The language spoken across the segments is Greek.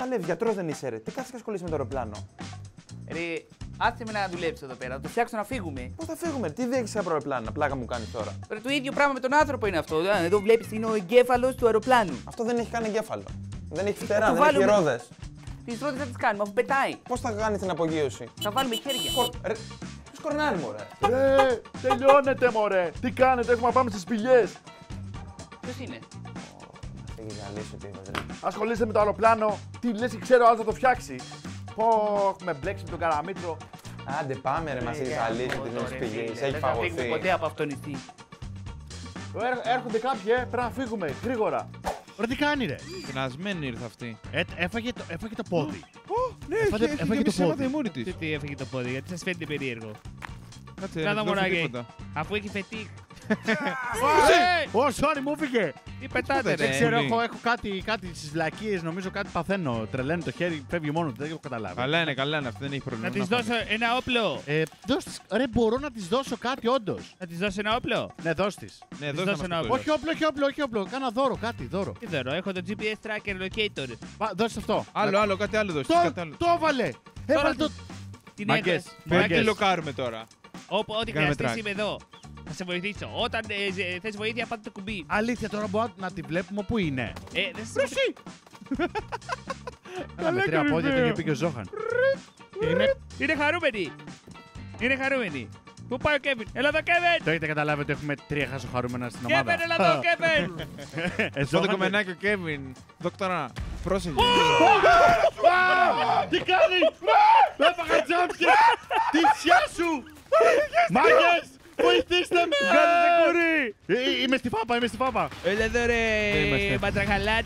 παλεύει, γιατρός δεν είσαι, ρε. Τι κάθεσαι και ασχολείσαι με το αεροπλάνο. Ρε, άσε με να δουλέψω εδώ πέρα, να το φτιάξω να φύγουμε. Πώς θα φύγουμε, τι διέχεις από αεροπλάνα, πλάκα μου κάνεις τώρα. Ρε, το ίδιο πράγμα με τον άνθρωπο είναι αυτό. Εδώ βλέπεις είναι ο εγκέφαλος του αεροπλάνου. Αυτό δεν έχει καν εγκέφαλο. Δεν έχει φτερά, το δεν έχει βάλουμε. ρόδες. Τις ρόδες θα τις κάνουμε, αφού πετάει. Πώς θα κάνει την απογείωση. Θα βάλουμε χέρια. Ρε, σκορνάρι μου, ρε. Ρε, τελειώνετε μωρέ. Τι κάνετε, έχουμε να πάμε στις σπηλιές. Ποιος είναι? Έχει γυαλίσει ο τύπος, ρε. Ασχολείστε με το αεροπλάνο. Τι λες και ξέρω, άλλος θα το φτιάξει. Πω, έχουμε μπλέξει με τον Καραμήτρο. Άντε πάμε ρε, μας έχει ζαλίσει την σπηλή, έχει Δεν θα φύγουμε φαγωθεί. ποτέ από αυτό το νησί. Έρχονται κάποιοι, πρέπει να φύγουμε, γρήγορα. Ρε τι κάνει ρε. Πεινασμένη ήρθε αυτή. Έφαγε το πόδι. Ναι, έφαγε το πόδι. η μούρη της. Τι έφεγε το πόδι, γιατί σας φαίνεται περίεργο. Κάτσε, Κάτω δεν μωράκι. τίποτα. Αφού έχει φετίχ. Ω, sorry, μου έφυγε. Τι πετάτε, Δεν Δεν ρε. ξέρω, Πολύ. έχω κάτι στις βλακίες, νομίζω κάτι παθαίνω. Τρελαίνει το χέρι, φεύγει μόνο του, δεν έχω καταλάβει. Καλά είναι, αυτή δεν έχει Να πρόβλημα. της δώσω ένα όπλο. Ρε, μπορώ να της δώσω κάτι όντως. Να της δώσω ένα όπλο. Ναι, δώσ' της. Ναι, Της δώσε δώσω μας ένα το Όχι όπλο. Κάνα δώρο, κάτι δώρο. Τι δώρο, έχω το GPS tracker locator. Δώσε αυτό. Άλλο, κάτι άλλο δώσε. κάτι άλλο. Το έβαλε. Έβαλε το. Την Μαγκές. έκανα. Πρέπει να Μαγκές. τη λοκάρουμε τώρα. Ό,τι Κάνουμε χρειαστείς track. είμαι εδώ. Θα σε βοηθήσω. Όταν θες βοήθεια, πάτε το κουμπί. Αλήθεια, τώρα μπορούμε να τη βλέπουμε πού είναι. Δεν σας Ένα με τρία πόδια το είχε πει και ο Ζόχαν. Είναι χαρούμενοι. Είναι χαρούμενοι. Πού πάει ο Κέβιν. Έλα εδώ, Κέβιν. Το έχετε καταλάβει ότι έχουμε τρία χασοχαρούμενα στην ομάδα. Κέβιν, έλα εδώ, Κέβιν. Αυτό το κομμενάκι ο Κέβιν. Δόκτωρα, πρόσεχε. Τι κάνει! Έφαγα τζάμπια! Τι σιά σου! Μάγκες! Βοηθήστε με! Βγάζετε κουρί. Είμαι στη φάπα! Έλα εδώ, Δεν είμαστε. ρε. Ματραχαλάν.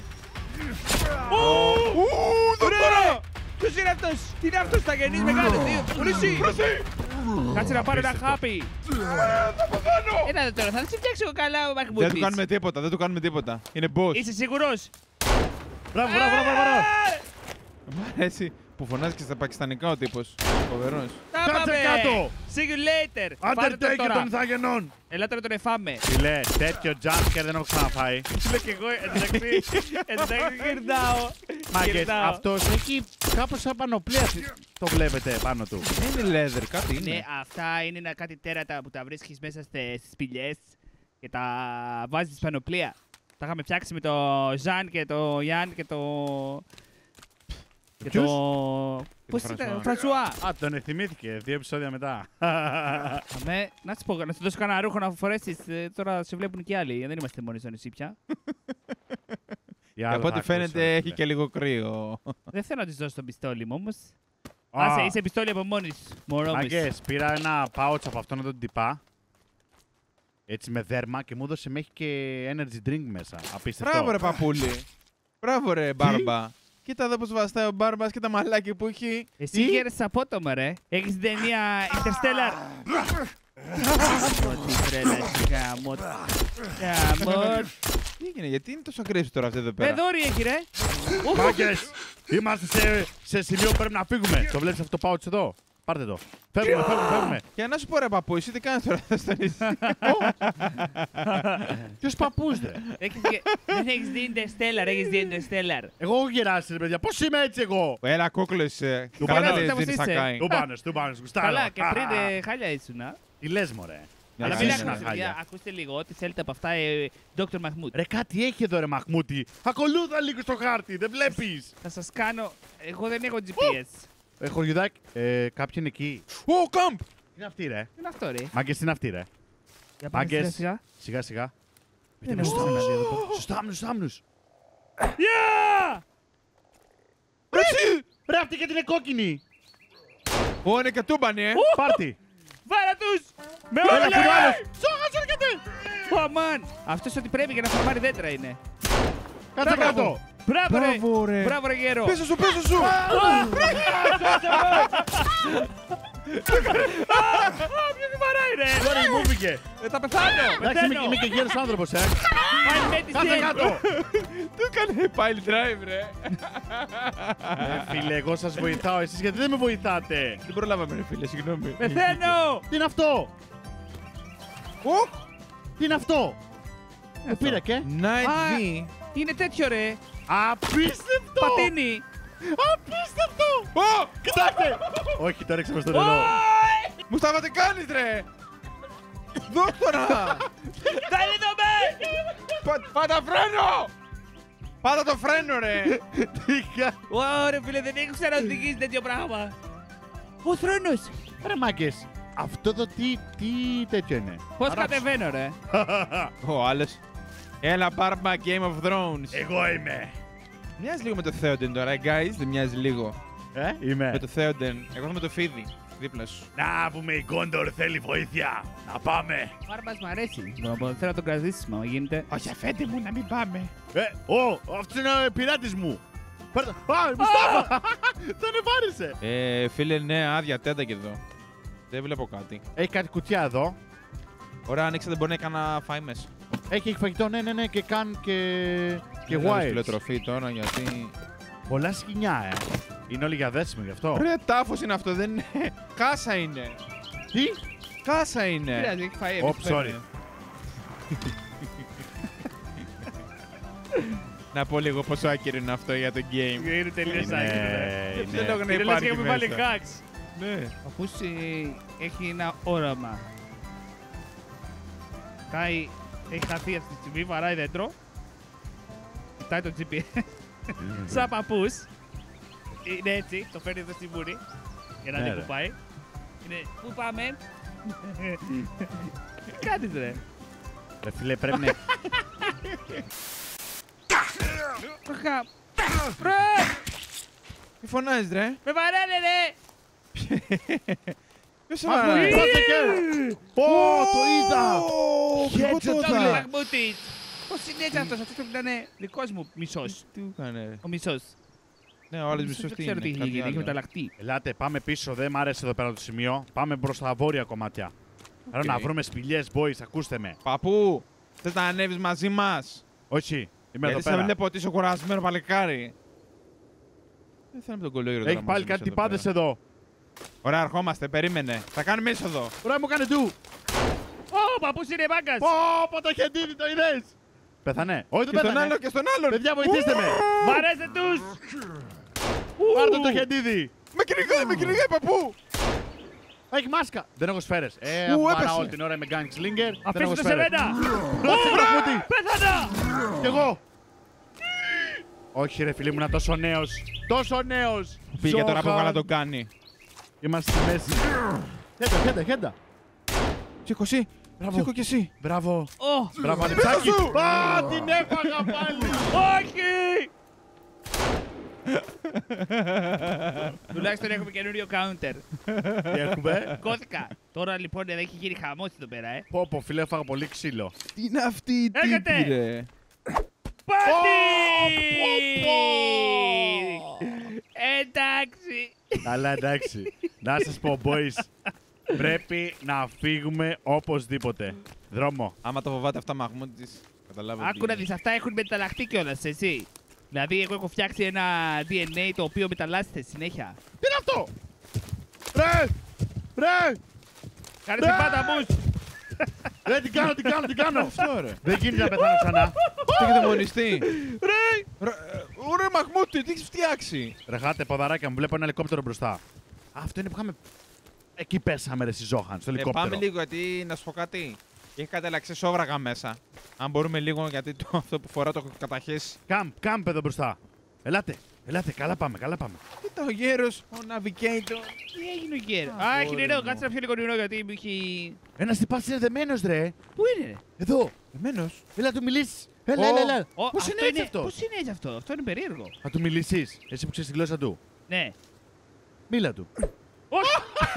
Δόκτωρα! Ποιος είναι αυτός. Τι είναι αυτός, θα γεννείς μεγάλος. Χρυσή. Κάτσε να πάρω ένα χάπι. Έλα τώρα, θα σε φτιάξω εγώ καλά ο Δεν του Μαχμούτης. κάνουμε τίποτα. Είναι boss. Είσαι σίγουρος. Μπράβο! Μ' αρέσει που φωνάζει και στα πακιστανικά ο τύπος. Φοβερός. Τα Κάτσε πάμε. κάτω. See you later. Πάρε το Undertaker τώρα. των Ιθαγενών! Έλα τώρα τον εφάμε. Φίλε, τέτοιο jumpscare δεν έχω ξαναφάει. Λέω κι εγώ, εντάξει γυρνάω. Μάγκες, Γυρνάω. αυτός έχει κάπως σαν πανοπλία. Το βλέπετε πάνω του. Δεν είναι leather, κάτι Ναι, είναι. αυτά είναι κάτι τέρατα που τα βρίσκεις μέσα στις σπηλιές και τα βάζεις πανοπλία. Τα είχαμε φτιάξει με το Ζαν και το Γιάν και το... Και Ποιους? το... Πώς Φρανσουά. ήταν, Φρανσουά. Α, τον εθυμήθηκε 2 επεισόδια μετά. Αμέ, να σου πω, να σου δώσω κανένα ρούχο να φορέσεις. Τώρα σε βλέπουν και άλλοι, δεν είμαστε μόνοι στο νησί πια. Για Και άλλο από θα ό,τι φαίνεται ακούσω, έχει φίλε. και λίγο κρύο. Δεν θέλω να της δώσω το πιστόλι μου όμως. Α. Άσε, είσαι πιστόλι από μόνης. Μωρό μου. Μάγκες, πήρα ένα pouch από αυτόν τον τυπά. Έτσι με δέρμα και μου έδωσε μέχρι και energy drink μέσα. Απίστευτο. Μπράβο ρε παππούλη. Μπράβο ρε μπάρμπα. Κοίτα εδώ πως βαστάει ο μπάρμπας και τα μαλάκια που έχει. Εσύ γέρεσες απότομα, ρε. Έχεις την ταινία Interstellar. Ό,τι τρέλα εσύ, γαμότ. Γαμότ. Τι έγινε, γιατί είναι τόσο aggressive τώρα αυτή εδώ πέρα. Πεδόρι έχει, ρε. Μάγκες, είμαστε σε σημείο που πρέπει να φύγουμε. Το βλέπεις αυτό το pouch εδώ. Πάρτε το. Φεύγουμε. Και να σου πω ρε παππού, εσύ τι κάνεις τώρα εδώ στο νησί. Ποιος παππούς δε. Δεν έχεις δει Interstellar, έχεις δει Interstellar. Εγώ έχω γεράσει ρε παιδιά. Πώς είμαι έτσι εγώ. Έλα κούκλος, Του καλά πάνε, δεν πώς δίνεις είσαι. σακάι. Του πάνες, γουστάρω. Καλά, και πριν χάλια ήσουνα. Τι λες μωρέ. Αλλά Εσύ μην είσαι ακούστε, χάλια. παιδιά, ακούστε λίγο. Ό,τι θέλετε από αυτά, Dr. Mahmoud. Ρε κάτι έχει εδώ ρε Μαχμούτη. Ακολούθα λίγο στο χάρτη, δεν βλέπεις. Θα σας κάνω. Εγώ δεν έχω GPS. Χωριουδάκι. Κάποιοι είναι εκεί. Ω, κάμπ! Τι είναι αυτή ρε. Τι είναι αυτό, ρε. Μάγκες τι είναι αυτή ρε. Για πάμε Μάγκες. σιγά-σιγά. Σιγά σιγά. Δεν έχω ξαναδεί εδώ πέρα. Στους θάμνους. Yeah! Ρε αυτή γιατί είναι κόκκινη. Ω, είναι κατούμπανη, Πάρτι. Βάρα τους! Με Έλα όλα! που είναι ο άλλος. Σόγας έρχεται! Ω, αμάν! Αυτός ό,τι πρέπει για να φορμάρει δέντρα είναι. Κάτσε κάτω. Μπράβο, ρε! Μπράβο, ρε. Μπράβο, ρε, γέρο! Πίσω σου, πίσω σου! Ποιος με βαράει, ρε! Sorry, μου φύγε. Θα πεθάνω! Εντάξει, Πεθαίνω! είμαι και γέρος άνθρωπος, Πάλι με τη Κάτσε στέλνη. κάτω. Του έκανε pile drive, ρε. Φίλε, εγώ σας βοηθάω. Εσείς γιατί δεν με βοηθάτε. Δεν προλάβαμε, ρε φίλε, συγγνώμη. Πεθαίνω! Τι είναι αυτό. Ω, Τι είναι αυτό. Μου πήρε και. Night Α, V. Είναι τέτοιο, ρε! Απίστευτο. Πατίνι! Απίστευτο! Ω, κοιτάξτε! Όχι, το έριξε μες στο νερό. Μουστάφα, τι κάνεις ρε! Δόκτωρα! Κάνε το με! Πάτα φρένο! Πάτα το φρένο ρε! Ωραία φίλε, δεν έχω ξαναοδηγήσει τέτοιο πράγμα. Ο θρόνος! Ρε μάγκες, αυτό εδώ τι τέτοιο είναι. Πώς κατεβαίνω ρε? Ο άλλος. Έλα Μπάρμπα, Game of Thrones. Εγώ είμαι. Μοιάζει λίγο με το Theoden τώρα, guys. Δεν μοιάζει λίγο. Είμαι. Με το Theoden. Εγώ θα με το Φίδι. Δίπλα σου. Να πούμε η Γκόντορ θέλει βοήθεια. Να πάμε. Ο Μπάρμπας μ' αρέσει. Θέλω να τον κρατήσεις, μα γίνεται. Όχι, αφέντε μου να μην πάμε. Αυτός είναι ο πειράτης μου. Μουστάφα! Τον επάρεσε. Φίλε, ναι, άδεια τέντα και εδώ. Δεν βλέπω κάτι. Έχει κάτι κουτιά εδώ. Ωραία, ανοίξατε, μπορεί να έκανα φάει μέσα. Έχει φαγητό, ναι, και καν και Δεν wires. φιλοτροφή τώρα, γιατί... Πολλά σκηνιά, Είναι όλοι για δέσιμο γι' αυτό. Ρε, τάφος είναι αυτό, δεν είναι. Κάσα είναι. Τι? Κάσα είναι. Πειράζει, έχει φάει. Sorry. Να πω λίγο πόσο άκυρο είναι αυτό για το game. Είναι τελείως άκυρο. Δεν λόγω να Είναι λες υπάρχει και έχουμε βάλει μέσα. hacks. Ναι. Ο Πούση έχει ένα όραμα. Έχει χαθεί αυτή τη στιγμή, βαράει δέντρο. Κοιτάει το GPS. Σαν παππούς. Είναι έτσι, το φέρνει εδώ στη μούρη. Για να Ναι, δει ρε. που πάει. Είναι, πού πάμε. Τι κάνεις ρε. Ρε φίλε, πρέπει να... Προχά. Ρε, Τι φωνάζεις ρε. με βαράνε ρε. Ποιος σε Αχ, βαράει. Πω, το είδα! Εγώ το Το είδα. Μαχμούτιτς. Πώς είναι έτσι αυτός, αυτός πρέπει να είναι δικός μου μισός. Τι μου έκανε ρε. Ο μισός. Ναι, ο άλλος μισός Δεν τι ξέρω είναι. τι έχει κάτι γίνει, έχει άλλο. μεταλλαχτεί. Ελάτε, πάμε πίσω, δεν μ' άρεσε εδώ πέρα το σημείο. Πάμε προς τα βόρεια κομμάτια. Θέλω να βρούμε σπηλιές, boys, ακούστε με. Παππού, θες να ανέβεις μαζί μας. Όχι, είμαι εδώ Γιατί σε πέρα. βλέπω ότι είσαι κουρασμένο παλικάρι. Δεν θέλω με τον κολόγυρο τώρα Έχει πάλι μαζί μας κάτι εδώ τυπάδες πέρα. εδώ. Ωραία, ερχόμαστε, περίμενε. Θα κάνουμε είσοδο. Ωραία, μου κάνε του. Ω, παππούς είναι μάγκας. Πω, το χεντίδι, το είδες. Πέθανε. Όχι, δεν Και στον πέθανε. άλλο και στον άλλον. Παιδιά, βοηθήστε με. Βαρέστε τους. Πάρτε το χεντίδι. Με κυνηγάει, παππού. Έχει μάσκα. Δεν έχω σφαίρες. Ου, Βαρά έπεσε. όλη την ώρα με gang slinger. Δεν Αφήστε έχω το σε σφαίρες. μένα. Δώστε το κουτί. Πέθανα. Κι εγώ. Όχι ρε φίλε μου, είναι τόσο νέος. Τόσο νέος. Πήγε τώρα από Ζόχαν. καλά τον κάνει. Είμαστε στη μέση. Χέντα. Σήκω εσύ. Μπράβο. Σήκω κι εσύ. Μπράβο. Ω, Μπράβο, Αλεξάκη. σου. Α, την έφαγα πάλι. όχι. Τουλάχιστον έχουμε καινούριο counter. Τι έχουμε. Κώθηκα. Τώρα λοιπόν δεν έχει γίνει χαμός εδώ πέρα, Πω, φίλε, έφαγα πολύ ξύλο. Τι είναι αυτή η Έρχεται. τύπη ρε. Πάτη! Εντάξει. Καλά, εντάξει. Να σας πω, boys. Πρέπει να φύγουμε οπωσδήποτε. Δρόμο. Άμα το φοβάται αυτά Μαχμούτης, καταλάβετε. Άκου να δεις, αυτά έχουν μεταλλαχτεί κιόλας, εσύ. Δηλαδή, εγώ έχω φτιάξει ένα DNA το οποίο μεταλλάσσεται συνέχεια. Τι είναι αυτό. Ρε. Κάνε την πάντα μου. Ρε, τι κάνω. Αυτό ρε. Δεν γίνεται να πεθάνω ξανά. Αυτό έχει δαιμονιστεί. Ρε Μαχμούτη, τι έχεις φτιάξει. Ρε, χάτε, ποδαράκια μου, βλέπω ένα ελικόπτερο μπροστά. Αυτό είναι που είχαμε. Εκεί πέσαμε, ρε, στη Ζόχαν, στο ελικόπτερο. Πάμε λίγο γιατί να σου πω κάτι. Έχει κάτι αλλαξεσόβραγα μέσα. Αν μπορούμε λίγο γιατί αυτό που φορά το έχω καταχέσει. Κάμπ εδώ μπροστά. Ελάτε, καλά πάμε. Κοίτα ο γέρος, ο navigator. Τι έγινε ο γέρος. Α, έχει νερό. Κάτσε να πιω λίγο νερό γιατί μου έχει. Ένας τυπάς είναι δεμένος, ρε. Πού είναι, ρε. Εδώ. Εμένος. Έλα, του μιλήσεις. Έλα. Ω, Πώς αυτό είναι έτσι αυτό. Πώς είναι έτσι αυτό. Αυτό είναι περίεργο. Θα του μιλήσεις. Εσύ που ξέρεις τη γλώσσα του. Ναι. Μίλα του. Όχι.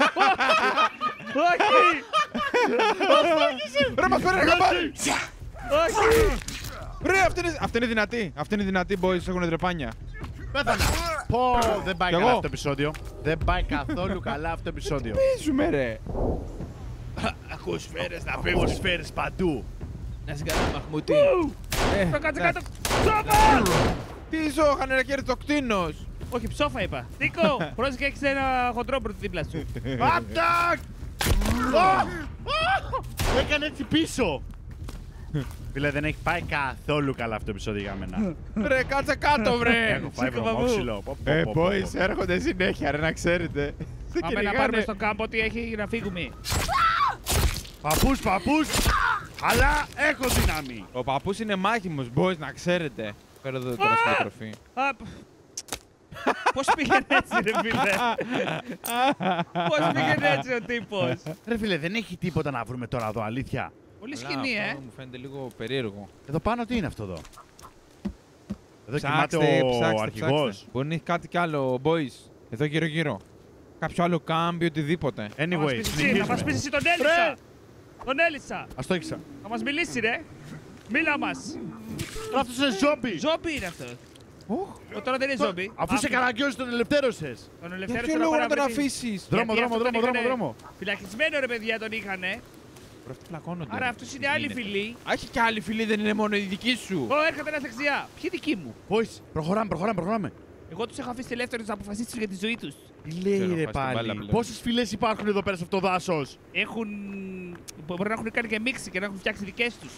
Όχι. Ρε μας παίρνει ένα χαμπάρι. Όχι. Ρε αυτή είναι δυνατή. Αυτή είναι δυνατή boys, έχουν τρεπάνια. Πέθανα. Πω, δεν πάει Κι καλά εγώ. αυτό το επεισόδιο. Δεν πάει καθόλου καλά αυτό το επεισόδιο. Παίζουμε ρε. Ακούω σφαίρες να φεύγουν σφαίρες παντού. Να σε καλά Μαχμούτη. Το κάτσε κάτω. Ψόφα. Τι ζώχανε ρε κέρδη το κτίνος. Όχι, ψόφα είπα. Νίκο, πρόσεχε, έχεις ένα χοντρόμπρου δίπλα σου. Ατάκ! Έκανε έτσι πίσω. Φίλε, δεν έχει πάει καθόλου καλά αυτό το επεισόδιο για μένα. Βρε, κάτσε κάτω, βρε! Έχω φάει βρωμόξυλο. Boys, έρχονται συνέχεια, ρε, να ξέρετε. Πάμε να πάρουμε στο κάμπο ότι έχει να φύγουμε. Παππούς! Αλλά έχω δύναμη. Ο παππούς είναι μάχημος, boys, να ξέρετε. Φέρω εδώ τώρα στη τροφή. Πώς πήγαινε έτσι, ρε φίλε. Πώς πήγαινε έτσι ο τύπος. Ρε φίλε, δεν έχει τίποτα να βρούμε τώρα εδώ, αλήθεια. Πολύ σκηνή, Αυτό μου φαίνεται λίγο περίεργο. Εδώ πάνω τι είναι αυτό εδώ. Εδώ Ψάξτε, κοιμάται ο ψάξτε, αρχηγός. ψάξτε. Μπορεί να έχει κάτι κι άλλο, boys. Εδώ γύρω-γύρω. Κάποιο άλλο κάμπι, οτιδήποτε. Anyway, Θα μας συνεχίζουμε. πεις εσύ τον Έλισσα. Τον Έλισσα. Ας το έχισα. Θα μας μιλήσει, ρε. Μίλα μας. Αυτός είναι ζόμπι. Ζόμπι είναι αυτό. Τώρα δεν είναι ζόμπι. Αφού σε καραγκιόζεις τον ελευθέρωσες. Τον Για ελευθέρωσε ποιο να λόγο να τον παραμετρήσει. αφήσεις. Δρόμο, Γιατί δρόμο, αυτό τον δρόμο, είχανε δρόμο. Φυλακισμένο, ρε παιδιά, τον είχανε. Προ αυτή πλακώνονται. Άρα αυτός είναι άλλη φυλή. Έχει κι άλλη φίλη, δεν είναι μόνο η δική σου. Έρχεται ένας δεξιά. Ποιοι δικοί μου. Boys, προχωράμε. Εγώ τους έχω αφήσει ελεύθερους να αποφασίσουν για τη ζωή τους. Τι λέει Ξέρω, ρε φας την μπάλα πάλι. πλέον. Πόσες φυλές υπάρχουν εδώ πέρα σε αυτό το δάσος. Μπορεί να έχουν κάνει και μίξη και να έχουν φτιάξει δικές τους.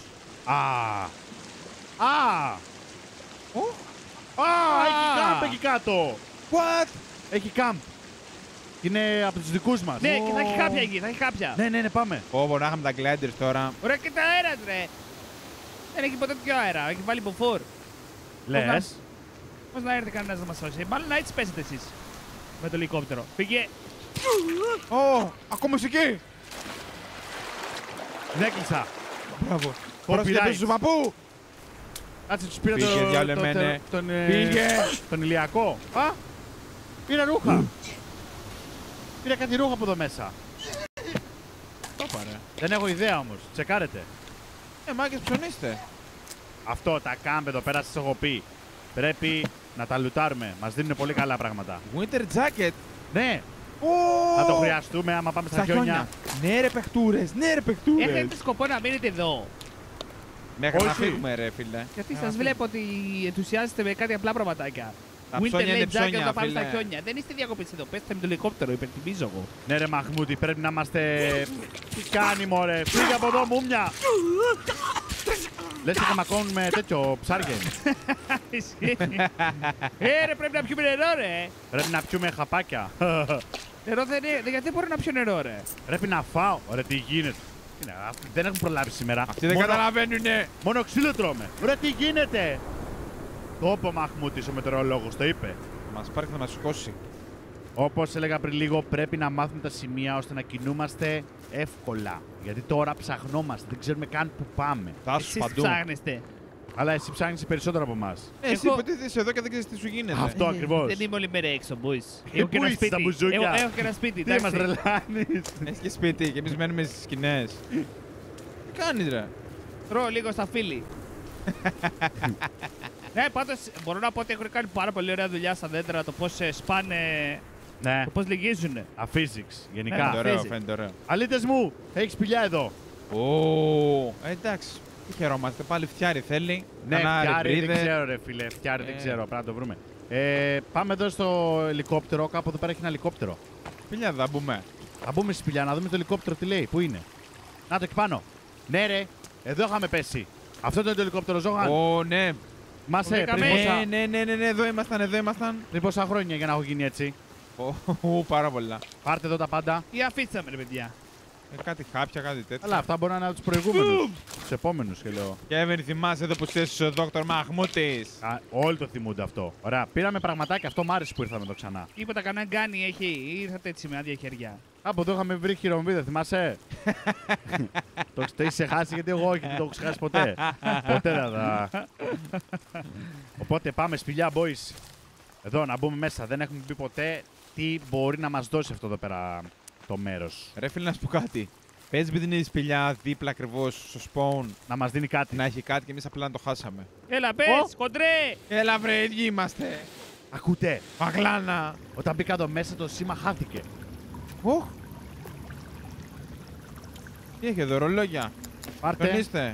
Έχει κάμπ εκεί κάτω. What? Έχει κάμπ. Είναι από τους δικούς μας. Ναι, και θα έχει κάποια εκεί, θα έχει κάποια. Ναι, πάμε. Ω, να είχαμε τα gliders τώρα. Ωραία, και τα αέρα, ρε. Δεν έχει ποτέ πιο αέρα, έχει βάλει μποφόρ. Λες. Πώς να έρθει κανένας να μας σώσει. Μάλλον να έτσι πέσετε εσείς. Με το ελικόπτερο. Πήγε. Ω, ακόμα εκεί. Δεν έκλεισα. Μπράβο. Copyright. Πρόσεχε του παππού. Κάτσε, τους πήρα Πήγε, διάλε μένε. Πήγε. τον ηλιακό. Πήρα ρούχα. Πήρα κάτι ρούχα από εδώ μέσα. Το πάρε. Δεν έχω ιδέα όμως. Τσεκάρετε. Μάγκες ψωνίστε. Αυτό, τα κάμπ εδώ πέρα σας έχω πει. Πρέπει να τα λουτάρουμε. Μας δίνουν πολύ καλά πράγματα. Winter jacket. Ναι, θα το χρειαστούμε άμα πάμε στα χιόνια. Ναι ρε παιχτούρες, ναι ρε παιχτούρες. Έχετε σκοπό να μείνετε εδώ. Μέχρι να Όχι. φύγουμε ρε φίλε. Γιατί σας βλέπω ότι ενθουσιάζεστε με κάτι απλά πραγματάκια. Τα Winter ψώνια είναι Late Jacket ψώνια, να πάμε φίλε. στα χιόνια. Δεν είστε διακοπές εδώ. Πέστε με το ελικόπτερο, υπερτιμίζω εγώ. Ναι ρε Μαχμούτη, πρέπει να είμαστε... Τι κάνει μωρέ, φύγε από εδώ μουμια. Λες και θα μακώνουμε τέτοιο ψάρια. Ρε, πρέπει να πιούμε νερό, ρε. Πρέπει να πιούμε χαπάκια. Νερό δεν είναι. Γιατί δεν μπορώ να πιω νερό, ρε. Πρέπει να φάω. Ωραία, τι γίνεται. Είναι, δεν έχουν προλάβει σήμερα. Αυτοί δεν καταλαβαίνουνε. Μόνο ξύλο τρώμε. Ωραία, τι γίνεται. Το είπε ο Μαχμούτης, ο μετεωρολόγος, το είπε. Μας πάρει να μας σηκώσει. Όπως έλεγα πριν λίγο, πρέπει να μάθουμε τα σημεία ώστε να κινούμαστε εύκολα. Γιατί τώρα ψαχνόμαστε, δεν ξέρουμε καν που πάμε. Θα σου Εσείς παντού. ψάχνεστε. Αλλά εσύ ψάχνεις περισσότερο από εμάς. Εσύ Εγώ- υποτίθεσαι εδώ και δεν ξέρεις τι σου γίνεται. Αυτό ακριβώς. Δεν είμαι όλη μέρα έξω, boys. Πού είσαι, τα μπουζούκια? Έχω και ένα σπίτι. Τι μας εντάξει. τρελάνεις. Έχεις και σπίτι και εμείς μένουμε στις σκηνές. Τι κάνεις ρε. Τρώω λίγο στα φίλη. Ναι, πάντως μπορώ να πω ότι έχουν κάνει πάρα πολύ ωραία δουλειά στα δέντρα. Το πώς σπάνε, Ναι, το πώς λυγίζουν. αφύσιξ, γενικά. Φαίνεται ωραίο, Παίζει. φαίνεται ωραίο. Αλήτες μου, έχεις σπηλιά εδώ. Ω, εντάξει. Τι χαιρόμαστε, πάλι φτιάρι θέλει. Ναι, Κανένα φτιάρι, δεν ρεμπρίδε. ξέρω ρε φίλε, φτιάρι δεν ξέρω, πρέπει να το βρούμε. Πάμε εδώ στο ελικόπτερο, κάπου εδώ πέρα έχει ένα ελικόπτερο. Σπηλιά θα μπούμε. Θα μπούμε στη σπηλιά να δούμε το ελικόπτερο τι λέει, πού είναι. Να το εκεί πάνω. Ναι ρε, εδώ είχαμε πέσει. Αυτό είναι το ελικόπτερο, Ζώγαν. Ω, ναι. Μάσε, βρήκαμε. Ναι, εδώ ήμασταν. πριν πόσα χρόνια για να έχω γίνει έτσι. Ω, πάρα πολλά. Πάρτε εδώ τα πάντα. Ή αφήσαμε, ρε παιδιά. Κάτι χάπια, κάτι τέτοιο. Αλλά αυτά μπορεί να είναι από τους προηγούμενους. Τους επόμενους και λέω. Κέβιν, θυμάσαι εδώ που στήσεις ο Δόκτωρ Μαχμούτης. Όλοι το θυμούνται αυτό. Ωραία, πήραμε πραγματάκια, αυτό μ' άρεσε που ήρθαμε εδώ ξανά. Τίποτα κανένα γκάνι έχει ή ήρθατε έτσι με άδεια χέρια. Από εδώ είχαμε βρει χειρομβίδα, θυμάσαι. Το έχεις ξεχάσει γιατί εγώ όχι, δεν το έχω ξεχάσει ποτέ. Ποτέ δεν θα. Οπότε πάμε σπηλιά, boys. Εδώ να μπούμε μέσα. Δεν έχουμε πει ποτέ τι μπορεί να μας δώσει αυτό εδώ πέρα το μέρος. Ρε φίλε, να σου πω κάτι. Παίζει επειδή είναι η σπηλιά δίπλα ακριβώς στο spawn Να μας δίνει κάτι. να έχει κάτι και εμείς απλά να το χάσαμε. Έλα, πες, κοντρέ! Έλα βρε, ίδιοι είμαστε. Ακούτε, Παγλάνα. όταν μπήκα εδώ μέσα το σήμα χάθηκε. Οχ. Τι έχει εδώ, ρολόγια. Πάρτε. Τονίστε.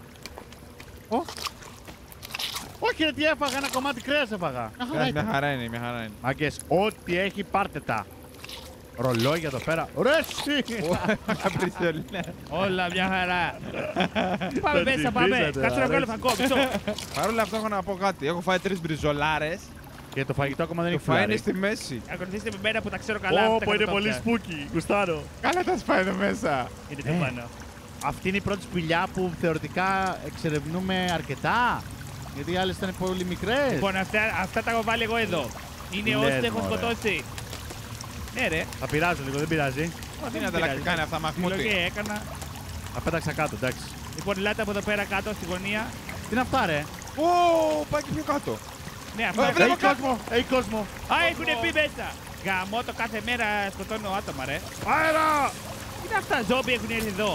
Όχι ρε, τι έφαγα, ένα κομμάτι κρέας έφαγα. Μια χαρά είναι, μια χαρά είναι. Μάγκες, ό,τι έχει πάρτε τα. Ρολόγια εδώ πέρα. Ρε εσύ! Όλα μια χαρά. Πάμε Το μέσα, πάμε. τσιμπήσατε, Κάτσε να βγάλω αρέσει. φακό, μισό. Παρ' όλα αυτά έχω να πω κάτι. Έχω φάει 3 μπριζολάρες. Και το φαγητό ακόμα δεν Το έχει φάει είναι φουλάρει. στη μέση. Ακολουθήστε με μένα που τα ξέρω καλά. αυτά Ω, είναι τα πολύ κατόπια. spooky. Γουστάρω. Καλά τα σπάει εδώ μέσα. Είναι πιο πάνω. Αυτή είναι η πρώτη σπηλιά που θεωρητικά εξερευνούμε αρκετά. Γιατί οι άλλες ήταν πολύ μικρές. Λοιπόν, αυτά τα έχω βάλει εγώ εδώ. Είναι Λες, όσοι έχω μωρέ. σκοτώσει. Ναι, ρε. Θα πειράζω λίγο, δεν πειράζει. Τι είναι ανταλλακτικά είναι αυτά, Επιλογή Μαχμούτη. έκανα. Θα πέταξα κάτω, εντάξει. Λοιπόν, ελάτε από εδώ πέρα κάτω στη γωνία. Τι είναι αυτά, ρε. Ω, πάει και πιο κάτω. Ναι, αυτά. Βλέπω Έχει κόσμο, έχει κόσμο. Α, έχουνε μπει μέσα. Γαμώ το κάθε μέρα σκοτώνω άτομα, ρε. Αέρα! Τι είναι αυτά, ζόμπι έχουν έρθει εδώ.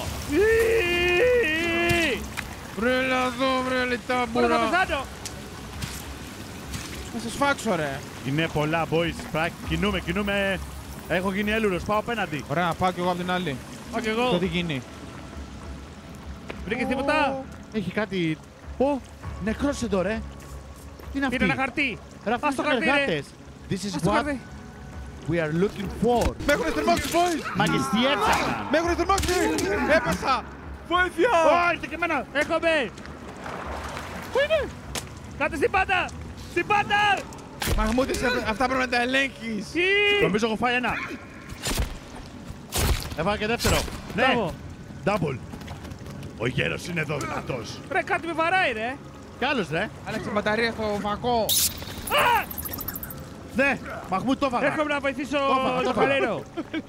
Βρε, εδώ, βρε, Μπορώ να λιτάμπουρα. πεθάνω. Να σε σφάξω, ρε. Είναι πολλά, boys. Κινούμε. Έχω γίνει έλουρος, πάω απέναντι. Ωραία, πάω κι εγώ απ' την άλλη. Πάω κι Το εγώ. τι γίνει. Βρήκες τίποτα. Έχει κάτι. Ω, νεκρός εδώ, ρε. Τι είναι Είναι αυτή. ένα χαρτί. Ρε, αυτοί Ας το είναι χαρτί, ρε. εργάτες. This is Ας το what χαρτί. we are looking for. Με έχουνε τριμώξει, boys. Μάγκες, τι έψαχναν. Με έχουνε τριμώξει. Έπεσα. Βοήθεια. Ω, ήρθε και εμένα. Έρχομαι. Πού είναι. Κάτω στην πάντα. Στην πάντα. Μαχμούτη, αυτά πρέπει να τα ελέγχεις. Τι. Νομίζω έχω φάει ένα. Έβαλα και δεύτερο. Ναι, Μπράβο. double. Ο γέρος είναι εδώ δυνατός. Ρε, κάτι με βαράει, ρε. Κι άλλος, ρε. Άλλαξε μπαταρία στο φακό. Ναι, Μαχμούτ το έφαγα. Έρχομαι να βοηθήσω Το το έφαγα. φαλέρο.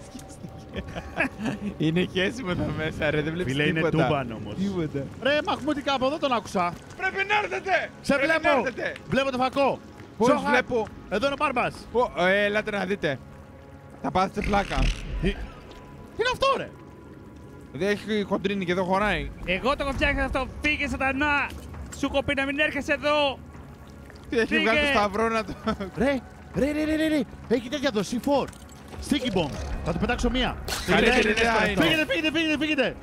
Είναι χέσιμο εδώ μέσα, ρε. Δεν βλέπεις Φίλε, είναι τίποτα. τούμπαν όμως. Τίποτα. Ρε, Μαχμούτη, κάπου εδώ τον άκουσα. Πρέπει να έρθετε. Σε Πρέπει να βλέπω. έρθετε. Βλέπω το φακό. Πώς Σοχα. βλέπω. Εδώ είναι ο Μπάρμπας. Έλατε να δείτε. Θα πάθετε πλάκα. Τι είναι αυτό, ρε. Δεν έχει χοντρίνει και εδώ χωράει. Εγώ το έχω φτιάξει αυτό. Φύγε, σατανά. Σου έχω πει να μην έρχεσαι εδώ. Τι έχει Φύγε. βγάλει το σταυρό να το. Ρε. Έχει τέτοια εδώ, C4. Sticky bomb. Θα του πετάξω μία. Καλύτερη ιδέα είναι. Φύγετε.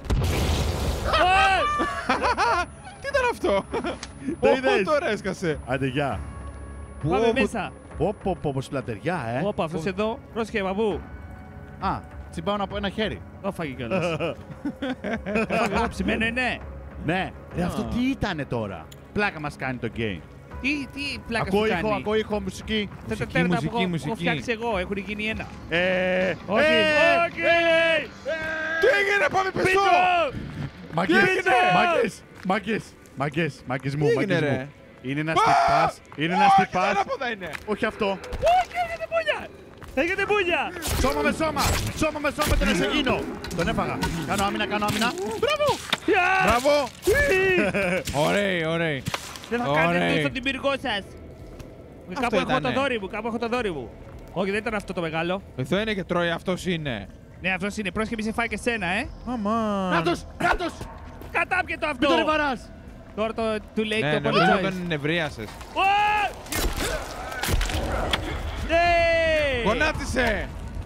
Τι ήταν αυτό. Το είδες? Τώρα έσκασε. Άντε, γεια. Πάμε μέσα. Πω, σπλατεριά, Όπα, αυτός εδώ. Πρόσχε, μπαμπού. Α, τσιμπάω από ένα χέρι. Το φάγει κιόλας. Εγώ ψημένο είναι. Ναι. Ρε, αυτό τι ήτανε τώρα. Πλάκα μας κάνει το game. Τι πλάκα σου κάνει. Ακούω ήχο, μουσική. Αυτά τα Μουσική, τέρνα που μουσική, έχω μουσική. φτιάξει εγώ. Έχουν γίνει ένα. Όχι. Όχι. Τι έγινε, πάμε πίσω. Πίσω. Μάγκες μου, Τι έγινε, ρε? Είναι ένας τυπάς. Είναι ένας τυπάς. Ανάποδα είναι. Όχι αυτό. Όχι, έχετε πούνια. Έχετε πούνια. Σώμα με σώμα, τον εσεγίνω. Τον έφαγα. Κάνω άμυνα. Μπράβο. Μπράβο. Ωραίοι. Δεν θα Ωραία. κάνετε πίσω την πύργό σας. Κάπου έχω ήτανε. το δόρυ μου. Όχι, δεν ήταν αυτό το μεγάλο. Εδώ είναι και τρώει, αυτός είναι. Ναι, αυτός είναι. Πρόσχε, μη σε φάει και σένα, Αμάν. Κράτος. Κατάπιε το αυτό. Μην τον βαράς. Τώρα το too late Ναι, το νομίζω apologize. τον νευρίασες. Ω! Ναι! Γονάτισε!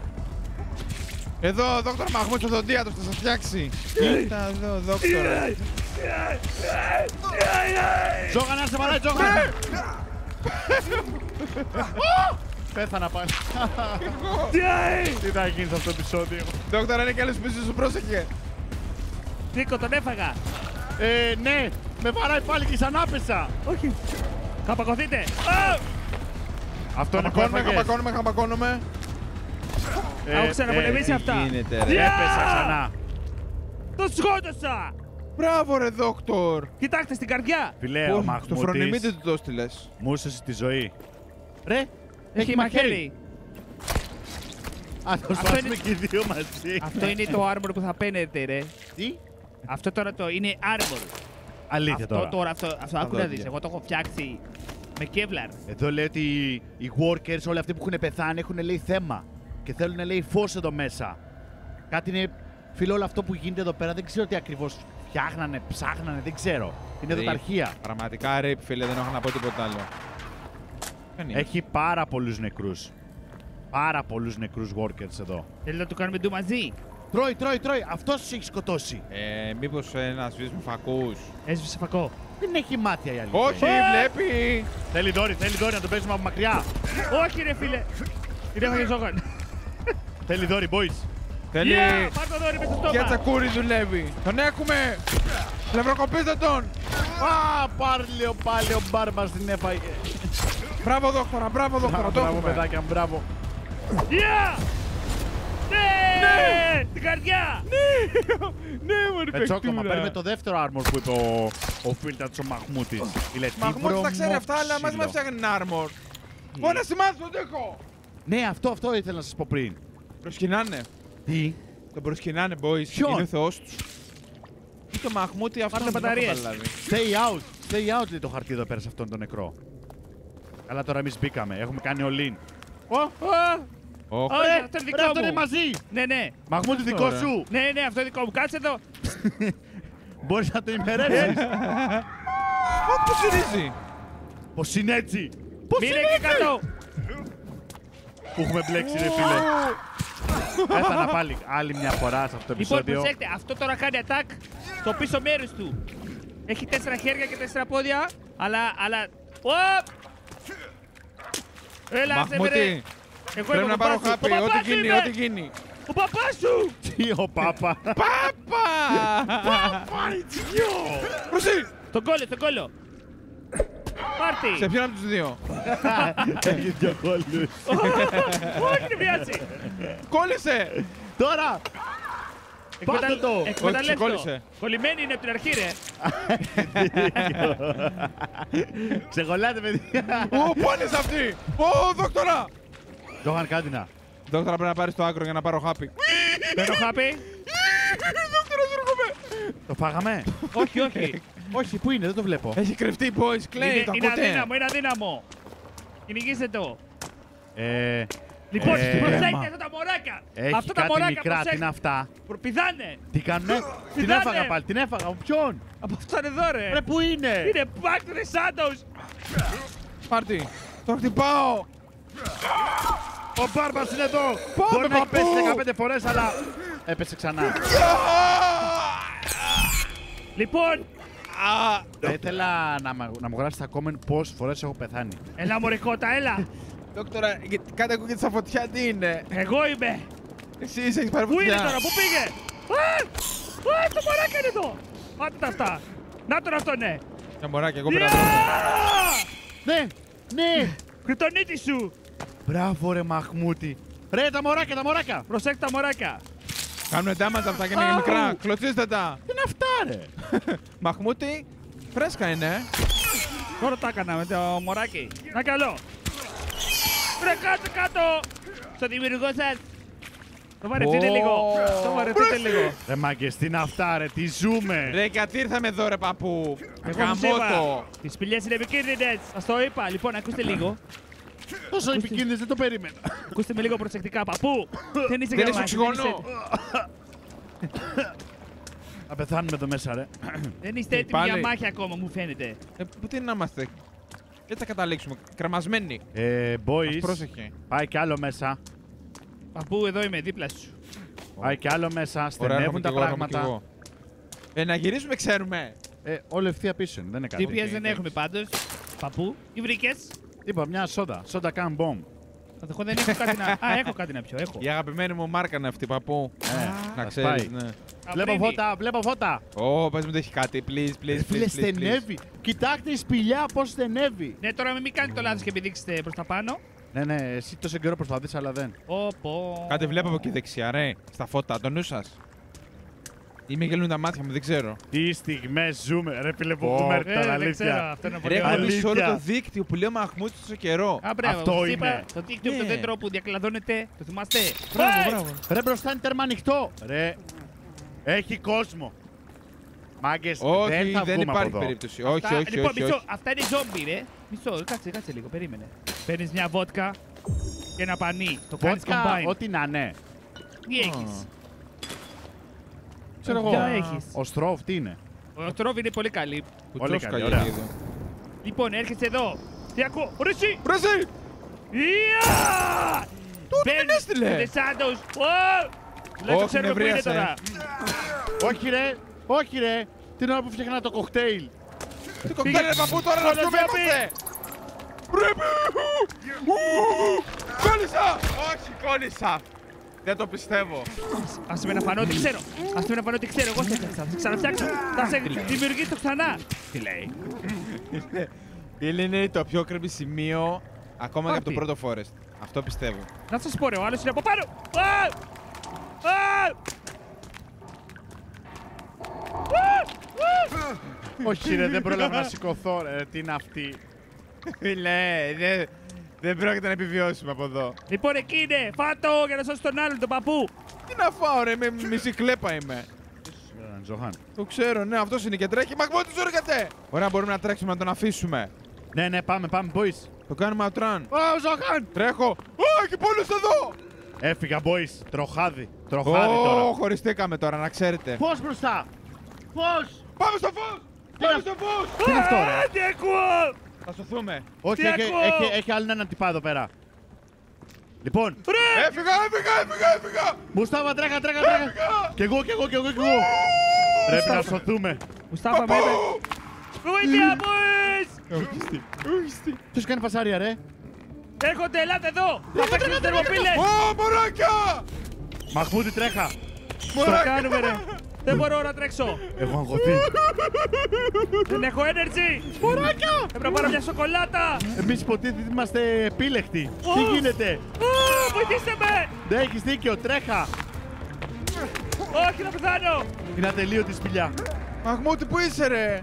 Εδώ, δόκτωρ Μαχμούτ, ο Δοντίατος θα σας φτιάξει. Κοίτα εδώ, δόκτωρα. Τζόγα να σε βαράει, Τζόγα. Πέθανα πάλι. Τι θα γίνει σε αυτό το επεισόδιο. Δόκτωρα, είναι κι άλλος πίσω σου, πρόσεχε. Νίκο, τον έφαγα. Ναι, με βαράει πάλι και σαν άπεσα. Όχι. Καπακωθείτε. Αυτό είναι που Χαμπακώνουμε. Έχω ξαναπολεμήσει αυτά. Γίνεται, Yeah! ρε. Έπεσα ξανά. Το σκότωσα. Μπράβο, ρε, δόκτωρ. Κοιτάξτε στην καρδιά. Φιλέ, ο Το φρονιμίτι Μαχμούτης του το έστειλες. μου έσωσε τη ζωή. Ρε, Έχει μαχαίρι. Α, το Αυτό σπάσουμε είναι- και οι δύο μαζί. Αυτό είναι το armor που θα παίρνετε, ρε. Τι? Αυτό τώρα το είναι armor. Αλήθεια Αυτό τώρα, αυτό άκου να δόντια. δεις. Εγώ το έχω φτιάξει με Kevlar. Εδώ λέει ότι οι workers, όλοι αυτοί που έχουν πεθάνει, έχουν λέει θέμα. Και θέλουν λέει φως εδώ μέσα. Κάτι είναι. Φίλε, όλο αυτό που γίνεται εδώ πέρα δεν ξέρω τι ακριβώς φτιάχνανε, ψάχνανε, δεν ξέρω. Είναι εδώ τα αρχεία. Πραγματικά, ρε, φίλε, δεν έχω να πω τίποτα άλλο. Ποιο είναι? Έχει πάρα πολλούς νεκρούς. Πάρα πολλούς νεκρούς workers εδώ. Θέλει να του κάνουμε ντου μαζί. Τρώει. Αυτός τους έχει σκοτώσει. Μήπως να σβήσουμε φακούς. Έσβησε φακό. Δεν έχει μάτια η αλήθεια. Όχι, βλέπει. Θέλει δόρυ να το παίζουμε από μακριά. Όχι, ρε φίλε. Την έφαγε Ζόγαν. Θέλει δόρυ, boys. Θέλει. Πάρ' το δόρυ μες στο Και στόμα. τσακούρι δουλεύει. Τον έχουμε. Λευροκοπήστε τον. Α, πάλι ο Μπάρμπας την έφαγε. Μπράβο δόκτωρα, μπράβο δόκτωρα. Το Μπράβο, έχουμε. παιδάκια, μπράβο. Γεια! Ναι! Την καρδιά! Ναι, μωρή Πετσόκομα, παίρνουμε παιχτούρα. το δεύτερο armor που είπε ο Φίλτατς ο Μαχμούτης. Μαχμούτης τα ξέρει αυτά, αλλά μας με φτιάχνει armor. Μπορεί να σημάδι τον τοίχο. Ναι, αυτό ήθελα να σας πω πριν. Προσκυνάνε. Τι? Τον προσκυνάνε, boys. Ποιον? Είναι ο θεός τους. Ή το Μαχμούτη αυτό Πάρτε δεν το έχω μπαταρίες. καταλάβει. Stay out λέει το χαρτί εδώ πέρα σε αυτόν τον νεκρό. Καλά, τώρα εμείς μπήκαμε, έχουμε κάνει all in. Ωχ. Ωραία, αυτό είναι Ρε, αυτό δικό είναι μου. μαζί! Ναι, ναι. Μαχμούτη, δικό Ωραία. σου! Ναι, ναι, αυτό είναι δικό μου. Κάτσε εδώ. Μπορείς να το ημερέψεις! Πώς γυρίζει. Πώς είναι έτσι! Πώς Μείνε είναι εκεί κάτω. που έχουμε μπλέξει, ρε φίλε! Έφανα πάλι άλλη μια φορά σε αυτό το Λοιπόν, επεισόδιο. προσέξτε, αυτό τώρα κάνει attack στο πίσω μέρος του. Έχει 4 χέρια και 4 πόδια, αλλά... Οπ! Έλα, σε βρε. Μαχμούτη. Εγώ Πρέπει είμαι να ο πάρω παπάς σου. χάπι, Ο ό,τι παπάς σου γίνει, είμαι. ό,τι γίνει. Ο παπάς σου! Τι ο Πάπα! Πάπα! Προσή! Τον κόλλο, τον κόλλο. Πάρτι. Σε ποιον από τους δύο. Έχει δυο κόλλους. Όχι, την βιάσει. Κόλλησε! Τώρα! Πάτε το! Εκμεταλλεύτο. ξεκόλλησε. Κολλημένη είναι από την αρχή, ρε. Ξεγολάτε, παιδιά! Ω, πού είναι σε αυτή! Ω, δόκτωρα! Τζόχαν, κάτι να. Δόκτωρα, πρέπει να πάρεις το άκρο για να πάρω χάπι. Παίρνω χάπι. Το φάγαμε! Όχι, όχι. Όχι, πού είναι, δεν το βλέπω. Έχει κρυφτεί, boys, κλαίει, το Είναι ακούτε. αδύναμο, είναι αδύναμο. Κυνηγήστε το. Λοιπόν, μα. προσέξτε αυτά τα μωράκια. Έχει Αυτά τα κάτι μωράκια, μικρά, τι είναι προσέξτε. αυτά. Πηδάνε. Τι κάνουνε, την Πηδάνε. έφαγα πάλι, την έφαγα. Από ποιον? Από αυτόν εδώ, ρε. Ρε, πού είναι? Είναι back to the shadows. Πάρτι, τον χτυπάω. Ο Μπάρμπας είναι εδώ! Πάμε, Μπορεί να έχει παππού! πέσει 15 φορές, αλλά έπεσε ξανά. Λοιπόν, Θα ήθελα να μου γράψει στα comment πόσες φορές έχω πεθάνει. έλα μωρικότα, έλα. Δόκτωρα, κάτι ακούγεται στα φωτιά, τι είναι. Εγώ είμαι. Εσύ έχεις πάρει Πού είναι φωτιά. τώρα, πού πήγε. Α, το μωράκι είναι εδώ. Πάτε τα αυτά. Να τον αυτό, ναι. Τα μωράκια, εγώ πήρα. Ναι, ναι! Κρυτονίτη σου. Μπράβο ρε Μαχμούτη. Ρε, τα μωράκια, τα μωράκια! Προσέξτε τα μωράκια. Κάνουν damage αυτά και είναι μικρά. Κλωτσίστε τα. Τι είναι αυτά ρε! Μαχμούτη, φρέσκα είναι. Τώρα τα έκανα με το μωράκι. Να καλό. Ρε κάτω κάτω. Στο δημιουργό σας. Το βαρεθείτε λίγο. Το βαρεθείτε λίγο. Ρε μάγκες, τι είναι αυτά ρε, τι ζούμε! Ρε, γιατί ήρθαμε εδώ, ρε παππού. Εγώ σας είπα. Γαμώτο. Οι σπηλιές είναι επικίνδυνες. Σας το είπα. Λοιπόν, ακούστε λίγο. Τόσο επικίνδυνες, δεν το περίμενα. Ακούστε με λίγο προσεκτικά. Παππού. Δεν είσαι Δεν καλά. είσαι οξυγόνο. Θα πεθάνουμε εδώ μέσα ρε. Δεν είστε έτοιμοι πάλι. για μάχη ακόμα, μου φαίνεται. Πού τι να είμαστε. Έτσι θα καταλήξουμε. Κρεμασμένοι. Boys, Πρόσεχε. πάει κι άλλο μέσα. Παππού, εδώ είμαι δίπλα σου. Πάει κι άλλο μέσα, Ωραία, έρχομαι στενεύουν κι τα εγώ, έρχομαι κι πράγματα. εγώ. Να γυρίσουμε, ξέρουμε. Όλο ευθεία πίσω είναι, δεν είναι κάτι. DPS δεν έχουμε πάντως. Παππού, τι βρήκες. Είπα μια σόντα, σόντα can bomb. Εγώ δεν έχω κάτι να. Α, έχω κάτι να πιω. Έχω. Η αγαπημένη μου μάρκα είναι αυτή, παππού. Να θα ξέρεις, σπάει. ναι. Βλέπω Απρίνη. φώτα, βλέπω φώτα. Ω, πες μου ότι έχει κάτι. Please, please, Φίλε, please, please, please. στενεύει. Κοιτάξτε η σπηλιά πώς στενεύει. Ναι, τώρα μην κάνετε το λάθος και επιδείξετε προς τα πάνω. Ναι, ναι, εσύ τόσο καιρό προσπαθείς, αλλά δεν. Πω. Κάτι βλέπω από εκεί δεξιά, ρε. Στα φώτα, το νου σας. Ή με γελούν τα μάτια μου, δεν ξέρω. Τι στιγμές ζούμε, ρε φίλε που Πω. έχουμε έρθει τώρα, Δεν ξέρω, αλήθεια. αυτό είναι Ρε, πολύ έχω ωραίο. μπει σε όλο Αλήθεια. το δίκτυο που λέει ο Μαχμούτης τόσο καιρό. Α, μπράβο, Αυτό σας είναι. είπα, το δίκτυο από το Ναι. δέντρο που διακλαδώνεται, το θυμάστε. Μπράβο, μπράβο. Ρε, μπροστά είναι τέρμα ανοιχτό. Ρε, έχει κόσμο. Μάγκες, Όχι, δεν θα δεν βγούμε από υπάρχει εδώ. περίπτωση. Όχι, Αυτά- όχι, λοιπόν, όχι. μισό, όχι. αυτά είναι ζόμπι, ρε. Μισό, κάτσε λίγο, περίμενε. Παίρνεις μια βότκα και ένα πανί. Το κάνεις Βότκα, combine. ό,τι να είναι. Τι έχεις. Ξέρω Ποια εγώ. έχεις. Ο Στρόβ τι είναι. Ο Τρόβι είναι πολύ καλή. Πολύ Κουτσόσκα καλή, για ωραία. λίγο. Λοιπόν, έρχεσαι εδώ. Τι ακούω, ρε εσύ. Ρε εσύ! Ια! Τούτη την έστειλε. The Shadows. Ω! Τουλάχιστον Όχι, ξέρουμε που είναι νευρίασε. τώρα. Όχι ρε, όχι ρε. Την ώρα που φτιάχνα το κοκτέιλ. Τι κοκτέιλ, ρε παππού, τώρα να Κόλλησε, πιούμε είμαστε. Ρε, κόλλησα! Όχι, κόλλησα. Δεν το πιστεύω. Άσε με να φανώ ότι ξέρω. Άσε με να φανώ ότι ξέρω. Εγώ σε έφτιαξα. Θα σε ξαναφτιάξω. Θα σε δημιουργήσω ξανά. Τι λέει. Είναι το πιο κρύμπι σημείο ακόμα και από το Πάρτι. πρώτο Forest. Αυτό πιστεύω. Να σας πω ρε, ο άλλος είναι από πάνω. Όχι, ρε, δεν πρόλαβα να σηκωθώ. Ρε, τι είναι αυτή. Φίλε, δεν πρόκειται να επιβιώσουμε από εδώ. Λοιπόν, εκεί είναι. Φάτο για να σώσει τον άλλον, τον παππού. Τι να φάω, ρε, με μισή κλέπα είμαι. Ζωχάν. Το ξέρω, ναι, αυτό είναι και τρέχει. Μαγμώτη, ζόρκατε! Ωραία, μπορούμε να τρέξουμε να τον αφήσουμε. Ναι, πάμε, boys. Το κάνουμε outrun. Ω, Ζωχάν! Τρέχω. Έχει πολλούς εδώ! Έφυγα, boys. Τροχάδι τώρα. Χωριστήκαμε τώρα, να ξέρετε. Πώς μπροστά! Πώς! Πάμε στο φως! Πάμε στο φως! Τι είναι αυτό, ρε! Τι ακούω! Θα σωθούμε. Όχι, Τι ακούω? έχει άλλον έναν τυπά εδώ πέρα. Λοιπόν, Έφυγα! Μουστάβα, τρέχα! Κι εγώ. Πρέπει να σωθούμε. Μουστάφα με είπε. Βοήθεια, boys! Ουχιστή. Ποιος κάνει φασάρια, ρε! Έρχονται, ελάτε εδώ! Θα παίξουμε θερμοπύλες! Ω, μωράκια! Μαχμούδι, τρέχα! Το κάνουμε, ρε! Δεν μπορώ να τρέξω! Έχω αγχωθεί. Δεν έχω energy! Μωράκια! Έπρεπε να πάρω μια σοκολάτα! Εμείς υποτίθεται είμαστε επίλεκτοι. Τι γίνεται! Βοηθήστε με! Δεν έχεις δίκιο, τρέχα! Όχι, να πεθάνω! Είναι ατελείωτη σπηλιά. Μαγμώτη, πού είσαι, ρε!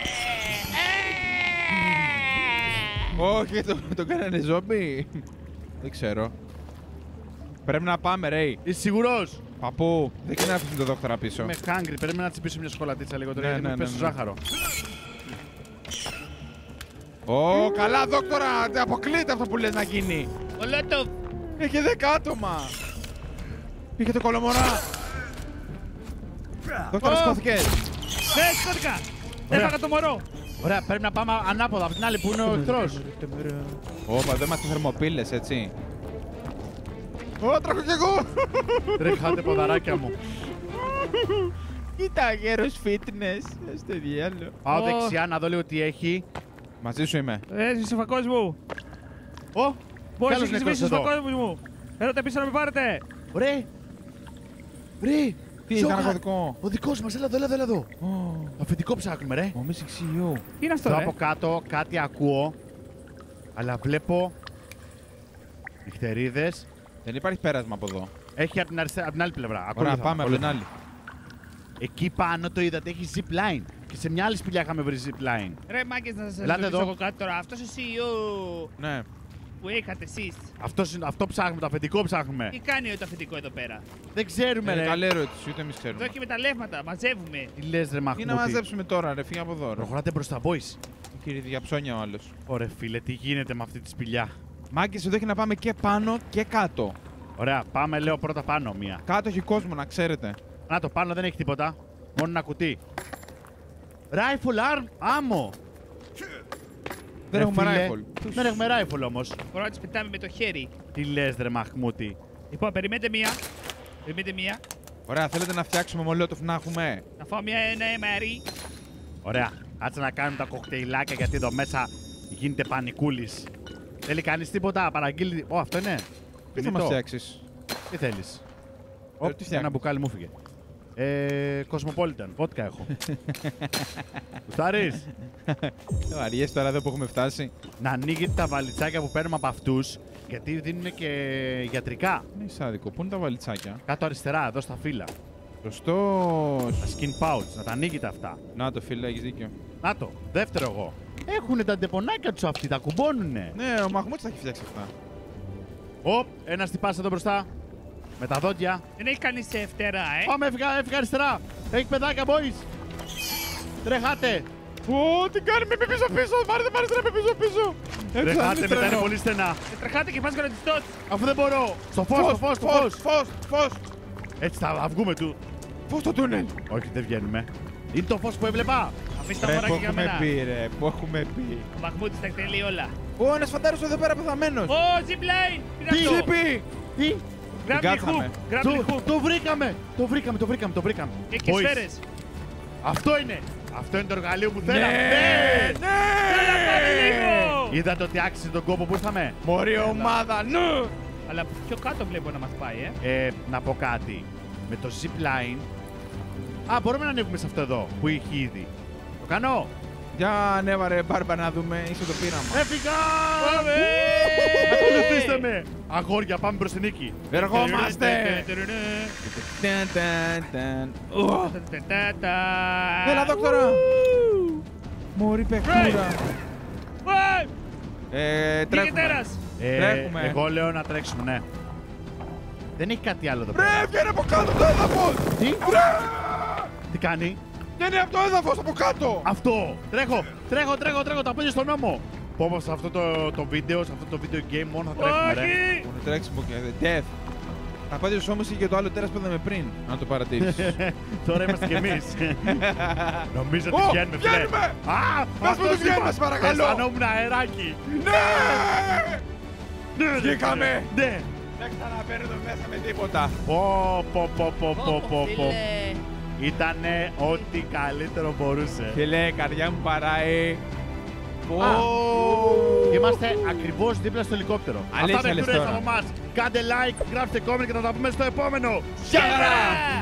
Όχι, τον κάνανε ζόμπι. Δεν ξέρω. Πρέπει να πάμε, ρε. Είσαι σίγουρος? Παππού, δεν can αφήσουμε τον δόκτωρα πίσω. Είμαι hungry, πρέπει να τσιπήσω μια σοκολατίτσα λίγο τώρα Ναι, γιατί ναι, μου πέσει ναι, το ναι. ζάχαρο. Ω, καλά, δόκτωρα! Αποκλείεται αυτό που λες να γίνει. Ολότο! Έχει 10 άτομα. Πήγε το κολομορά. Δόκτωρα, σκόθηκες. Ναι, σηκώθηκα! Ωραία. Έφαγα το μωρό! Ωραία, πρέπει να πάμε ανάποδα από την άλλη που είναι ο εχθρός. Όπα, δεν είμαστε θερμοπύλες, έτσι. Ω, τρέχω κι εγώ. Τρέχατε ποδαράκια μου. Κοίτα, γέρος fitness. Στο διάλο. Πάω Ω. δεξιά να δω λίγο τι έχει. Μαζί σου είμαι. Είσαι φακός μου! Ω, Πώς Καλός έχεις νεκρός σβήσει εδώ. στο κόσμο μου! Έλατε πίσω να με πάρετε! Ρε! Ρε! Τι, Ζόχα, ήταν κωδικό. ο δικός μας, έλα εδώ. Αφεντικό ψάχνουμε, ρε. Ο Missing CEO. Τι είναι αυτό, Εδώ ρε! από κάτω κάτι ακούω. Αλλά βλέπω νυχτερίδες. Δεν υπάρχει πέρασμα από εδώ. Έχει από την άλλη πλευρά. Ωραία, Ακολούθα, πάμε από την ακολούθα. άλλη. Εκεί πάνω το είδατε, έχει zip line. Και σε μια άλλη σπηλιά είχαμε βρει zip line. Ρε μάγκες, να σας Ελάτε ρωτήσω εδώ. εγώ κάτι τώρα. Αυτός ο CEO Ναι. που είχατε εσείς, Αυτό ψάχνουμε, το αφεντικό ψάχνουμε. τι κάνει το αφεντικό εδώ πέρα? Δεν ξέρουμε, Είναι ρε. καλή ερώτηση, ούτε εμείς Εδώ ξέρουμε. έχει μεταλλεύματα, μαζεύουμε. Τι λες, ρε Τι να Μαχμούτη. μαζέψουμε τώρα, ρε, φύγε από εδώ. Ρε. Προχωράτε μπροστά, boys. Κύριε διαψώνια ο άλλος. Ωραία, φίλε, τι γίνεται με αυτή τη σπηλιά. Μάγκες, εδώ έχει να πάμε και πάνω και κάτω. Ωραία, πάμε, λέω πρώτα πάνω μία. Κάτω έχει κόσμο, να ξέρετε. Να το πάνω δεν έχει τίποτα. Μόνο ένα κουτί. Rifle arm, άμμο. Δεν έχουμε rifle. Δεν έχουμε rifle όμως. Μπορούμε να τις πετάμε με το χέρι. Τι λες, ρε Μαχμούτη. Λοιπόν, περιμένετε μία. Ωραία, θέλετε να φτιάξουμε μολότοφ να έχουμε. Να φάω ένα MRE. Ωραία, κάτσε να κάνουμε τα κοκτέιλάκια γιατί εδώ μέσα γίνεται πανικούλης. Θέλει κανείς τίποτα, παραγγείλει. Ω, αυτό είναι. Τι θα μας φτιάξεις. Τι θέλεις. τι Ένα φτιάχνω. μπουκάλι μου φύγε. Cosmopolitan, βότκα έχω. Γουστάρεις. Βαριές τώρα εδώ που έχουμε φτάσει. Να ανοίγετε τα βαλιτσάκια που παίρνουμε από αυτούς, γιατί δίνουν και γιατρικά. Είναι σάδικο. Πού είναι τα βαλιτσάκια. Κάτω αριστερά, εδώ στα φύλλα. Σωστός. Τα skin pouch, να τα ανοίγετε αυτά. Να το φίλε, έχεις δίκιο. Να το, δεύτερο εγώ. Έχουνε τα ντεπονάκια τους αυτοί, τα κουμπώνουνε. Ναι, ο Μαχμούτης τα έχει φτιάξει αυτά. Οπ, ένας τυπάς εδώ μπροστά. Με τα δόντια. Δεν έχει κανείς σε φτερά, Πάμε, έφυγα αριστερά. Έχει παιδάκια, boys. Τρεχάτε. Ω, τι κάνει, με πίσω. Πάρετε με πίσω. Τρεχάτε, μετά είναι πολύ στενά. Τρεχάτε και πας γονατιστός. Αφού δεν μπορώ. Στο φως, στο φως. Φως. Έτσι θα βγούμε του. Φως στο τούνελ. Όχι, δεν βγαίνουμε. Είναι το φως που έβλεπα. Αφήστε τα Ρε, που μωράκια για έχουμε μένα. πει, ρε, που έχουμε πει. Ο Μαχμούτης τα εκτελεί όλα. Ω, ένας φαντάρος εδώ πέρα πεθαμένος. Ω, zipline! Τι Τι? είναι αυτό? Ζήπη. Τι. Grappling κάτσαμε. hook! Grappling hook! Το βρήκαμε. Το βρήκαμε. Έχει και Boys, σφαίρες. Αυτό είναι. Αυτό είναι το εργαλείο που θέλαμε. Ναι. Έλα, πάμε λίγο! Είδατε ότι άξιζε τον κόπο που ήρθαμε. Μωρή ομάδα, νου. Αλλά πιο κάτω βλέπω να μας πάει, Να πω κάτι. Με το zipline. Α, μπορούμε να ανέβουμε σε αυτό εδώ που είχε ήδη. Το κάνω. Για ανέβα ρε Μπάρμπα να δούμε, είσαι το πείραμα. Έφυγα! Ακολουθήστε με! Αγόρια, πάμε προς την νίκη. Ερχόμαστε! Ταν, ταν, ταν. Ω, έλα δόκτωρα! Μωρή παιχτούρα. Τρέχουμε. Γητέρας! Τρέχουμε. Εγώ λέω να τρέξουμε, ναι. Δεν έχει κάτι άλλο εδώ πέρα. Ρε, βγαίνει από κάτω το έδαφος! Τι? Τι κάνει? Βγαίνει από το έδαφος από κάτω! Αυτό! Τρέχω, τα πέντε στον νόμο! Πω σε αυτό το βίντεο, σε αυτό το video game μόνο θα τρέχουμε, ρε. Όχι! Μόνο τρέξιμο και death. Τα πάντες όμως είχε το άλλο τέρας που είδαμε πριν, αν το παρατήρησες. Τώρα είμαστε κι εμείς. Νομίζω ότι Ω, βγαίνουμε, φίλε. βγαίνουμε! Α, Πες αυτό μου ότι βγαίνουμε, σε παρακαλώ! αισθανόμουν αεράκι. Ναι! Ναι, Βγήκαμε! Ναι. Δεν ξαναμπαίνω μέσα με τίποτα. Πω. Ήτανε ό,τι καλύτερο μπορούσε. Φίλε, καρδιά μου παράει. Είμαστε ακριβώς δίπλα στο ελικόπτερο. Αλήθεια Αυτά λες είναι τώρα. από εμάς. Κάντε like, γράψτε comment και θα τα πούμε στο επόμενο. Γεια!